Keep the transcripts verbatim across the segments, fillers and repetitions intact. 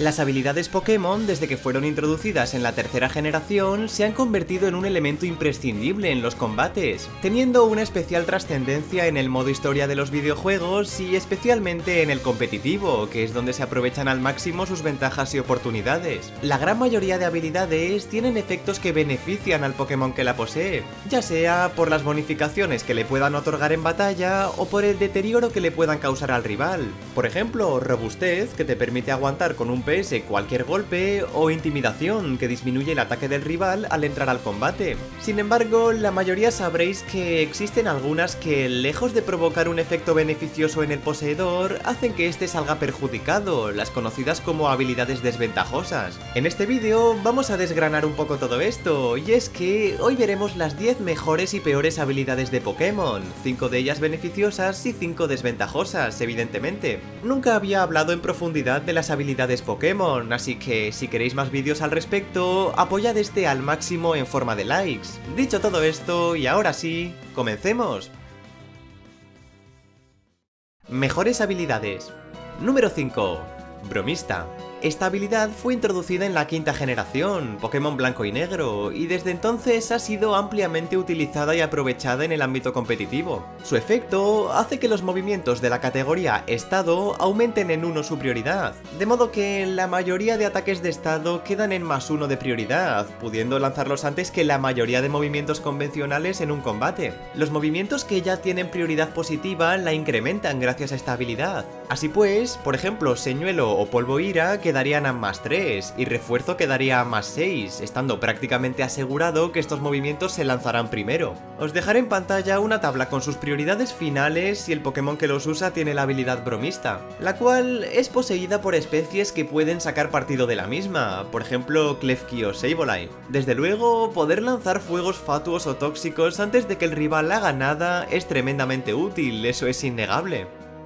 Las habilidades Pokémon, desde que fueron introducidas en la tercera generación, se han convertido en un elemento imprescindible en los combates, teniendo una especial trascendencia en el modo historia de los videojuegos y especialmente en el competitivo, que es donde se aprovechan al máximo sus ventajas y oportunidades. La gran mayoría de habilidades tienen efectos que benefician al Pokémon que la posee, ya sea por las bonificaciones que le puedan otorgar en batalla o por el deterioro que le puedan causar al rival. Por ejemplo, robustez, que te permite aguantar con un P S cualquier golpe, o intimidación, que disminuye el ataque del rival al entrar al combate. Sin embargo, la mayoría sabréis que existen algunas que, lejos de provocar un efecto beneficioso en el poseedor, hacen que este salga perjudicado, las conocidas como habilidades desventajosas. En este vídeo vamos a desgranar un poco todo esto, y es que hoy veremos las diez mejores y peores habilidades de Pokémon, cinco de ellas beneficiosas y cinco desventajosas, evidentemente. Nunca había hablado en profundidad de las habilidades Pokémon, así que si queréis más vídeos al respecto, apoyad este al máximo en forma de likes. Dicho todo esto, y ahora sí, comencemos. Mejores habilidades. Número cinco. Bromista. Esta habilidad fue introducida en la quinta generación, Pokémon Blanco y Negro, y desde entonces ha sido ampliamente utilizada y aprovechada en el ámbito competitivo. Su efecto hace que los movimientos de la categoría Estado aumenten en uno su prioridad, de modo que la mayoría de ataques de Estado quedan en más uno de prioridad, pudiendo lanzarlos antes que la mayoría de movimientos convencionales en un combate. Los movimientos que ya tienen prioridad positiva la incrementan gracias a esta habilidad. Así pues, por ejemplo, Señuelo o Polvo Ira que quedarían a más tres y Refuerzo quedaría a más seis, estando prácticamente asegurado que estos movimientos se lanzarán primero. Os dejaré en pantalla una tabla con sus prioridades finales y el Pokémon que los usa tiene la habilidad Bromista, la cual es poseída por especies que pueden sacar partido de la misma, por ejemplo Klefki o Sableye. Desde luego, poder lanzar fuegos fatuos o tóxicos antes de que el rival haga nada es tremendamente útil, eso es innegable.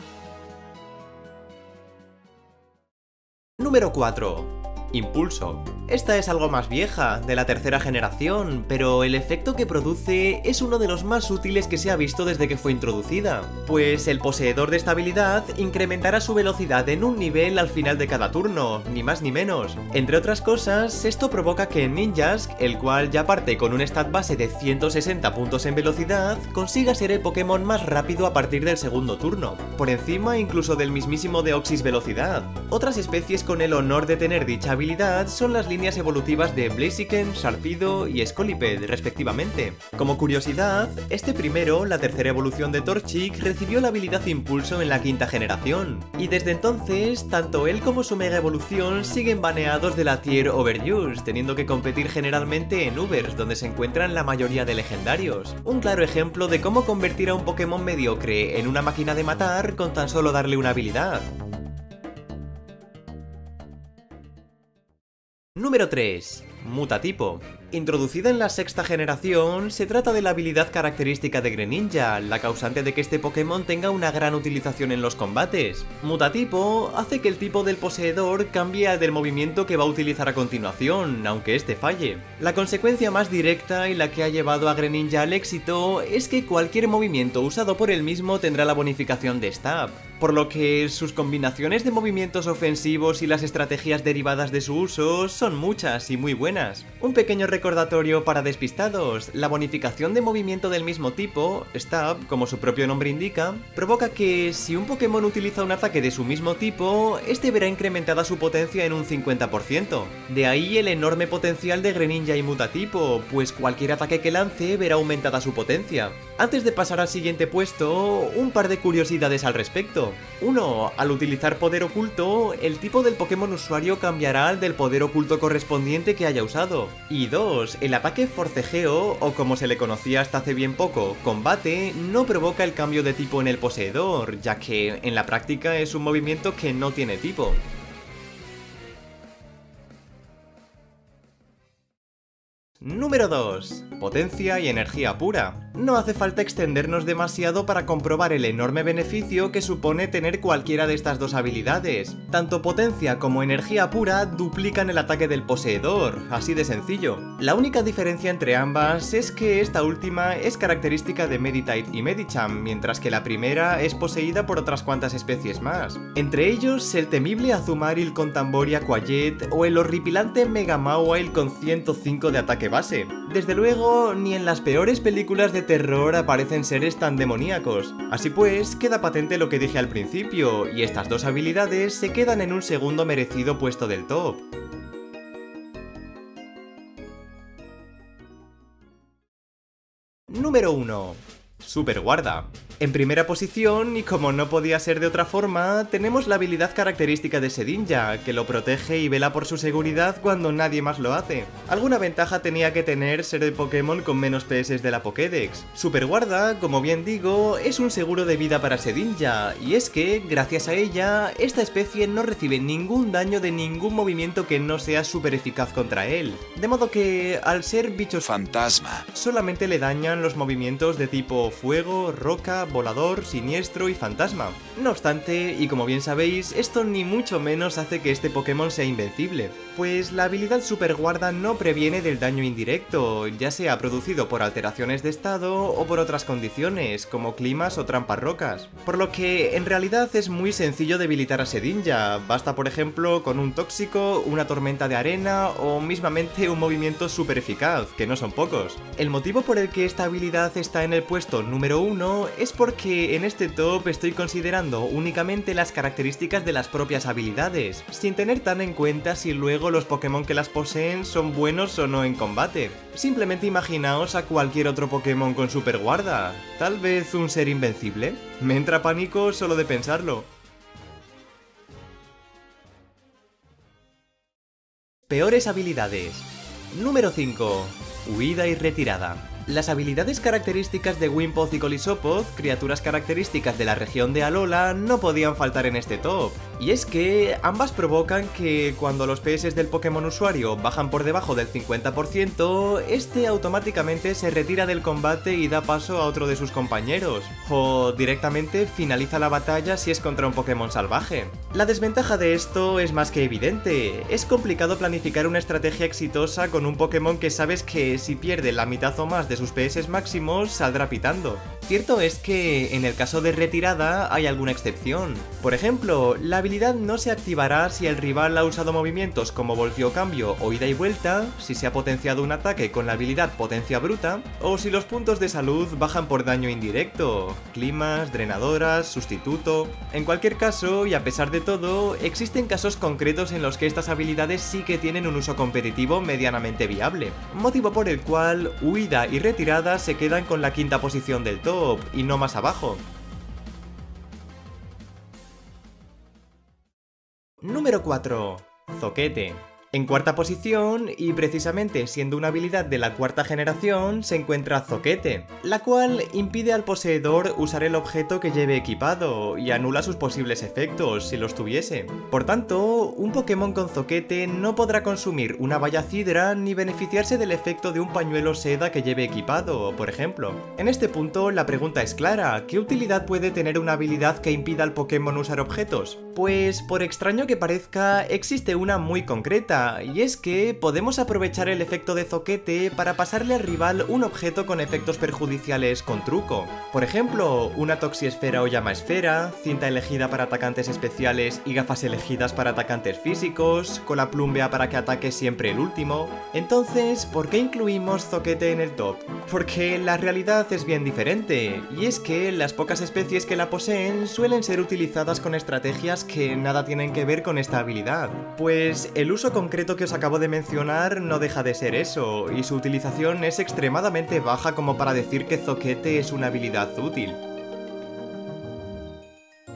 Número cuatro. Impulso. Esta es algo más vieja, de la tercera generación, pero el efecto que produce es uno de los más útiles que se ha visto desde que fue introducida, pues el poseedor de esta habilidad incrementará su velocidad en un nivel al final de cada turno, ni más ni menos. Entre otras cosas, esto provoca que Ninjask, el cual ya parte con un stat base de ciento sesenta puntos en velocidad, consiga ser el Pokémon más rápido a partir del segundo turno, por encima incluso del mismísimo Deoxys velocidad. Otras especies con el honor de tener dicha habilidad son las líneas evolutivas de Blaziken, Sharpedo y Scoliped, respectivamente. Como curiosidad, este primero, la tercera evolución de Torchic, recibió la habilidad Impulso en la quinta generación, y desde entonces, tanto él como su mega evolución siguen baneados de la Tier Overuse, teniendo que competir generalmente en Ubers, donde se encuentran la mayoría de legendarios. Un claro ejemplo de cómo convertir a un Pokémon mediocre en una máquina de matar con tan solo darle una habilidad. Número tres. Mutatipo. Introducida en la sexta generación, se trata de la habilidad característica de Greninja, la causante de que este Pokémon tenga una gran utilización en los combates. Mutatipo hace que el tipo del poseedor cambie al del movimiento que va a utilizar a continuación, aunque este falle. La consecuencia más directa y la que ha llevado a Greninja al éxito es que cualquier movimiento usado por él mismo tendrá la bonificación de Stab, por lo que sus combinaciones de movimientos ofensivos y las estrategias derivadas de su uso son muchas y muy buenas. Un pequeño recordatorio para despistados: la bonificación de movimiento del mismo tipo, Stab, como su propio nombre indica, provoca que si un Pokémon utiliza un ataque de su mismo tipo, este verá incrementada su potencia en un cincuenta por ciento. De ahí el enorme potencial de Greninja y Mutatipo, pues cualquier ataque que lance verá aumentada su potencia. Antes de pasar al siguiente puesto, un par de curiosidades al respecto. uno. Al utilizar poder oculto, el tipo del Pokémon usuario cambiará al del poder oculto correspondiente que haya usado. Y dos. El ataque forcejeo, o como se le conocía hasta hace bien poco, combate, no provoca el cambio de tipo en el poseedor, ya que en la práctica es un movimiento que no tiene tipo. Número dos. Potencia y energía pura. No hace falta extendernos demasiado para comprobar el enorme beneficio que supone tener cualquiera de estas dos habilidades. Tanto potencia como energía pura duplican el ataque del poseedor, así de sencillo. La única diferencia entre ambas es que esta última es característica de Meditite y Medicham, mientras que la primera es poseída por otras cuantas especies más. Entre ellos, el temible Azumarill con Tamboria Quayet o el horripilante Mega Mawile con ciento cinco de ataque base. Desde luego, ni en las peores películas de terror aparecen seres tan demoníacos. Así pues, queda patente lo que dije al principio, y estas dos habilidades se quedan en un segundo merecido puesto del top. Número uno. Super Guarda. En primera posición, y como no podía ser de otra forma, tenemos la habilidad característica de Shedinja, que lo protege y vela por su seguridad cuando nadie más lo hace. Alguna ventaja tenía que tener ser el Pokémon con menos P S de la Pokédex. Super Guarda, como bien digo, es un seguro de vida para Shedinja, y es que, gracias a ella, esta especie no recibe ningún daño de ningún movimiento que no sea súper eficaz contra él. De modo que, al ser bichos fantasma, solamente le dañan los movimientos de tipo fuego, roca, volador, siniestro y fantasma. No obstante, y como bien sabéis, esto ni mucho menos hace que este Pokémon sea invencible, pues la habilidad Super Guarda no previene del daño indirecto, ya sea producido por alteraciones de estado o por otras condiciones, como climas o trampas rocas. Por lo que, en realidad es muy sencillo debilitar a Shedinja, basta por ejemplo con un tóxico, una tormenta de arena o mismamente un movimiento súper eficaz, que no son pocos. El motivo por el que esta habilidad está en el puesto número uno es porque en este top estoy considerando únicamente las características de las propias habilidades, sin tener tan en cuenta si luego los Pokémon que las poseen son buenos o no en combate. Simplemente imaginaos a cualquier otro Pokémon con Super Guarda, tal vez un ser invencible. Me entra pánico solo de pensarlo. Peores habilidades. Número cinco. Huida y retirada. Las habilidades características de Wimpod y Colisopod, criaturas características de la región de Alola, no podían faltar en este top. Y es que ambas provocan que cuando los P S del Pokémon usuario bajan por debajo del cincuenta por ciento, este automáticamente se retira del combate y da paso a otro de sus compañeros, o directamente finaliza la batalla si es contra un Pokémon salvaje. La desventaja de esto es más que evidente, es complicado planificar una estrategia exitosa con un Pokémon que sabes que si pierde la mitad o más de sus P S máximos saldrá pitando. Cierto es que en el caso de retirada hay alguna excepción. Por ejemplo, la habilidad no se activará si el rival ha usado movimientos como voltio cambio o ida y vuelta, si se ha potenciado un ataque con la habilidad potencia bruta, o si los puntos de salud bajan por daño indirecto, climas, drenadoras, sustituto. En cualquier caso, y a pesar de todo, existen casos concretos en los que estas habilidades sí que tienen un uso competitivo medianamente viable, motivo por el cual huida y retirada se quedan con la quinta posición del top y no más abajo. Número cuatro. Zoquete. En cuarta posición, y precisamente siendo una habilidad de la cuarta generación, se encuentra Zoquete, la cual impide al poseedor usar el objeto que lleve equipado y anula sus posibles efectos si los tuviese. Por tanto, un Pokémon con Zoquete no podrá consumir una valla cidra ni beneficiarse del efecto de un pañuelo seda que lleve equipado, por ejemplo. En este punto, la pregunta es clara: ¿qué utilidad puede tener una habilidad que impida al Pokémon usar objetos? Pues, por extraño que parezca, existe una muy concreta, y es que podemos aprovechar el efecto de Zoquete para pasarle al rival un objeto con efectos perjudiciales con truco. Por ejemplo, una Toxiesfera o Llamaesfera, cinta elegida para atacantes especiales y gafas elegidas para atacantes físicos, Cola Plumbea para que ataque siempre el último. Entonces, ¿por qué incluimos Zoquete en el top? Porque la realidad es bien diferente, y es que las pocas especies que la poseen suelen ser utilizadas con estrategias que nada tienen que ver con esta habilidad. Pues el uso concreto que os acabo de mencionar no deja de ser eso, y su utilización es extremadamente baja como para decir que Zoquete es una habilidad útil.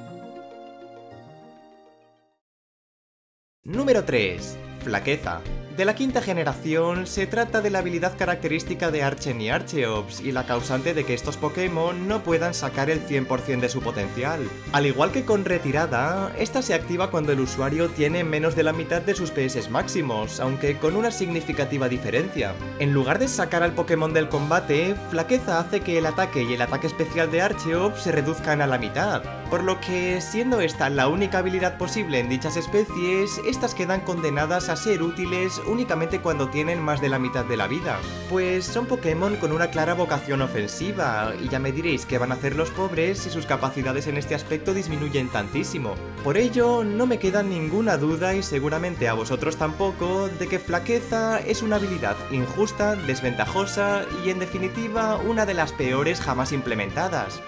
Número tres. Flaqueza. De la quinta generación se trata de la habilidad característica de Archen y Archeops y la causante de que estos Pokémon no puedan sacar el cien por cien de su potencial. Al igual que con retirada, esta se activa cuando el usuario tiene menos de la mitad de sus P S máximos, aunque con una significativa diferencia. En lugar de sacar al Pokémon del combate, Flaqueza hace que el ataque y el ataque especial de Archeops se reduzcan a la mitad, por lo que, siendo esta la única habilidad posible en dichas especies, estas quedan condenadas a ser útiles únicamente cuando tienen más de la mitad de la vida, pues son Pokémon con una clara vocación ofensiva, y ya me diréis qué van a hacer los pobres si sus capacidades en este aspecto disminuyen tantísimo. Por ello, no me queda ninguna duda, y seguramente a vosotros tampoco, de que Flaqueza es una habilidad injusta, desventajosa y en definitiva una de las peores jamás implementadas.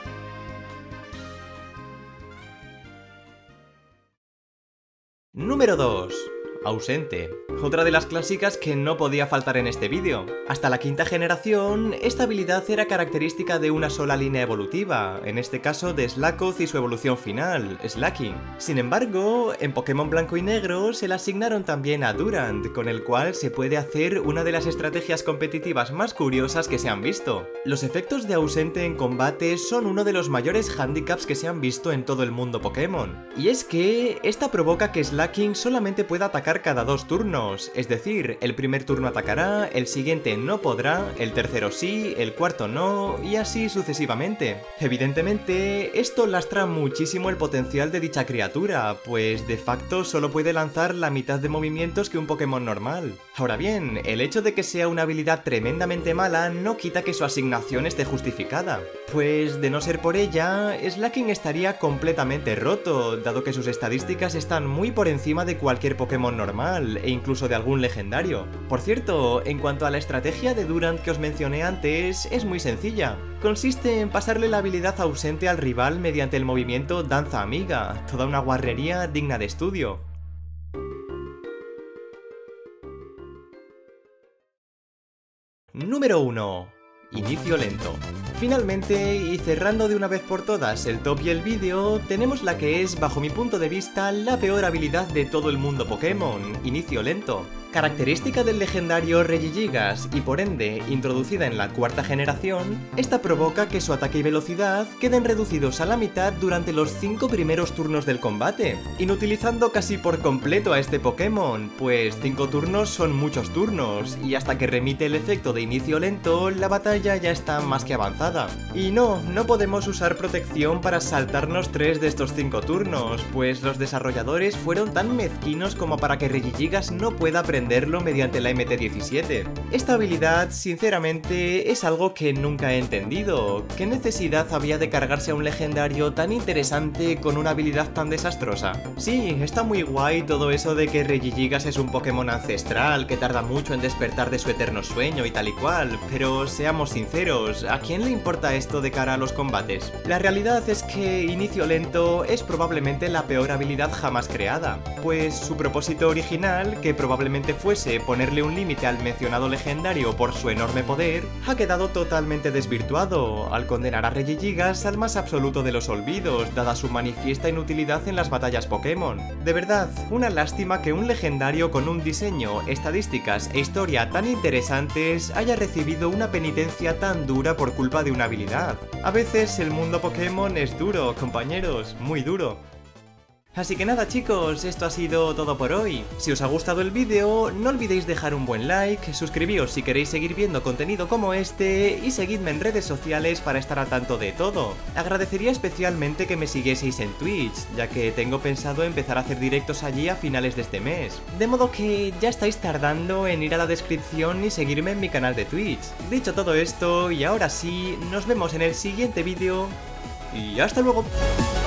Número dos. Ausente. Otra de las clásicas que no podía faltar en este vídeo. Hasta la quinta generación, esta habilidad era característica de una sola línea evolutiva, en este caso de Slakoth y su evolución final, Slaking. Sin embargo, en Pokémon Blanco y Negro se la asignaron también a Durant, con el cual se puede hacer una de las estrategias competitivas más curiosas que se han visto. Los efectos de ausente en combate son uno de los mayores handicaps que se han visto en todo el mundo Pokémon. Y es que esta provoca que Slaking solamente pueda atacar cada dos turnos, es decir, el primer turno atacará, el siguiente no podrá, el tercero sí, el cuarto no, y así sucesivamente. Evidentemente, esto lastra muchísimo el potencial de dicha criatura, pues de facto solo puede lanzar la mitad de movimientos que un Pokémon normal. Ahora bien, el hecho de que sea una habilidad tremendamente mala no quita que su asignación esté justificada, pues de no ser por ella, Slaking estaría completamente roto, dado que sus estadísticas están muy por encima de cualquier Pokémon normal, e incluso de algún legendario. Por cierto, en cuanto a la estrategia de Durant que os mencioné antes, es muy sencilla. Consiste en pasarle la habilidad ausente al rival mediante el movimiento Danza Amiga, toda una guarrería digna de estudio. Número uno. Inicio lento. Finalmente, y cerrando de una vez por todas el top y el vídeo, tenemos la que es, bajo mi punto de vista, la peor habilidad de todo el mundo Pokémon, Inicio lento. Característica del legendario Regigigas y por ende introducida en la cuarta generación, esta provoca que su ataque y velocidad queden reducidos a la mitad durante los cinco primeros turnos del combate, inutilizando casi por completo a este Pokémon, pues cinco turnos son muchos turnos, y hasta que remite el efecto de inicio lento, la batalla ya está más que avanzada. Y no, no podemos usar protección para saltarnos tres de estos cinco turnos, pues los desarrolladores fueron tan mezquinos como para que Regigigas no pueda aprender mediante la M T diecisiete. Esta habilidad, sinceramente, es algo que nunca he entendido. ¿Qué necesidad había de cargarse a un legendario tan interesante con una habilidad tan desastrosa? Sí, está muy guay todo eso de que Regigigas es un Pokémon ancestral que tarda mucho en despertar de su eterno sueño y tal y cual, pero seamos sinceros, ¿a quién le importa esto de cara a los combates? La realidad es que Inicio lento es probablemente la peor habilidad jamás creada, pues su propósito original, que probablemente fuese ponerle un límite al mencionado legendario por su enorme poder, ha quedado totalmente desvirtuado, al condenar a Regigigas al más absoluto de los olvidos, dada su manifiesta inutilidad en las batallas Pokémon. De verdad, una lástima que un legendario con un diseño, estadísticas e historia tan interesantes haya recibido una penitencia tan dura por culpa de una habilidad. A veces el mundo Pokémon es duro, compañeros, muy duro. Así que nada chicos, esto ha sido todo por hoy. Si os ha gustado el vídeo, no olvidéis dejar un buen like, suscribíos si queréis seguir viendo contenido como este y seguidme en redes sociales para estar al tanto de todo. Agradecería especialmente que me siguieseis en Twitch, ya que tengo pensado empezar a hacer directos allí a finales de este mes. De modo que ya estáis tardando en ir a la descripción y seguirme en mi canal de Twitch. Dicho todo esto, y ahora sí, nos vemos en el siguiente vídeo y hasta luego.